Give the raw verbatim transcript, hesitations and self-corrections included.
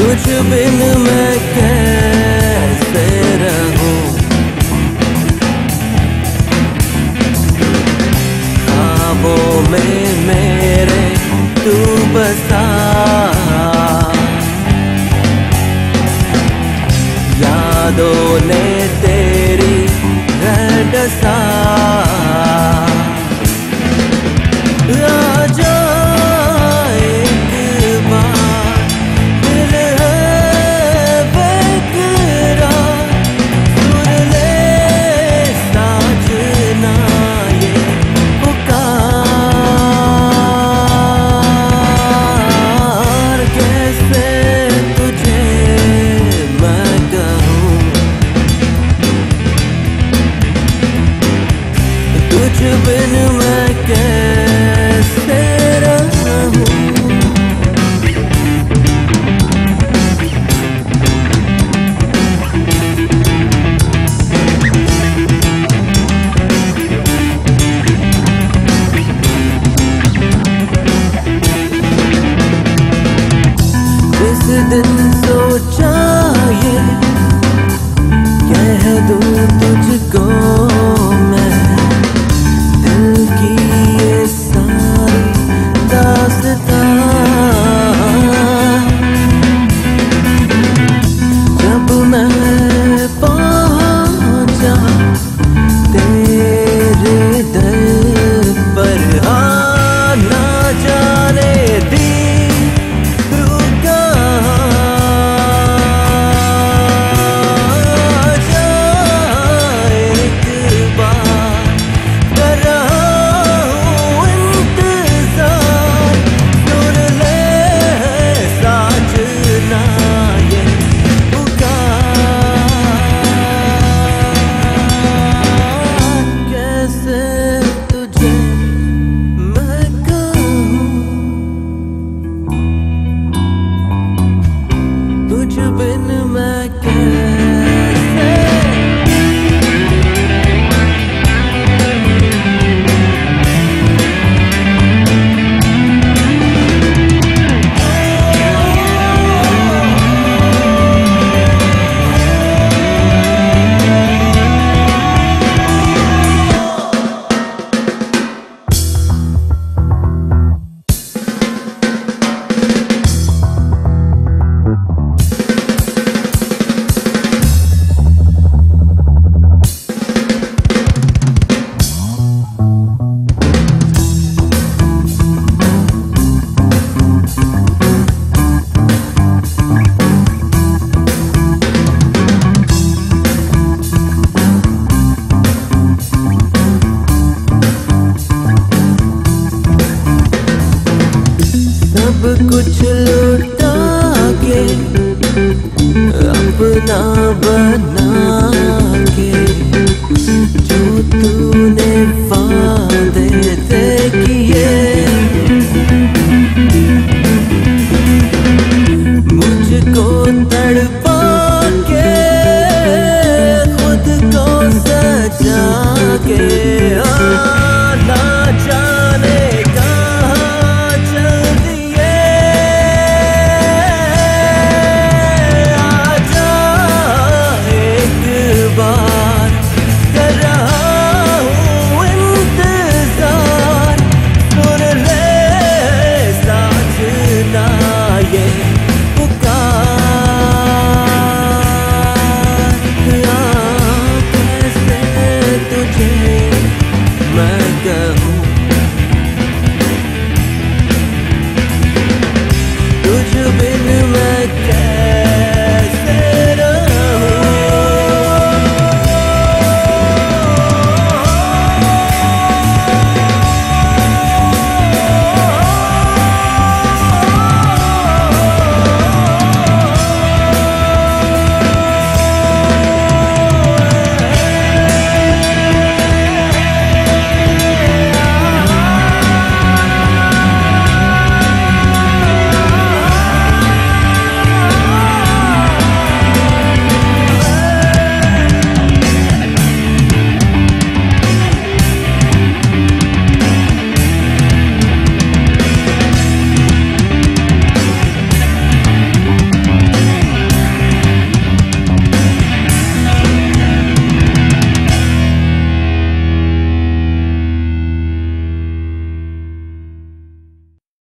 तुझ बिन मैं कैसे रहूं, ख्वाबों में मेरे तू बसा, यादों ने तेरी घर डसा। आजा एक बार, दिल है बेकरार, सुन ले साजना ये पुकार। कैसे तुझे मैं कहूँ, तुझ बिन मैं कैसे रहूं। जिस दिन सोचा ये कह दूं तुझको मैं, दिल की ये सारी दास्तां, जब मैं पहुंचा तेरे दर पर, आना जाने दी बिन मैं कैसे। सब कुछ लुटा के अपना बना के,